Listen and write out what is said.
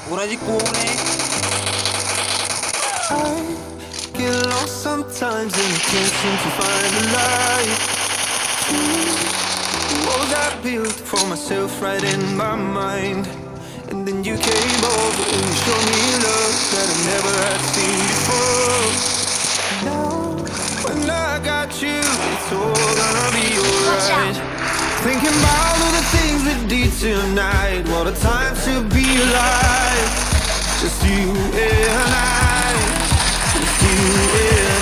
ora di cuore. I get lost sometimes and I can't seem to find the light. Walls I built for myself right in my mind. And then you came over and you showed me love that I never had seen before. Now, when I got you, it's all gonna be alright. Thinking about all the things we did tonight. What a time to be alive. Just you and I. Just you and I.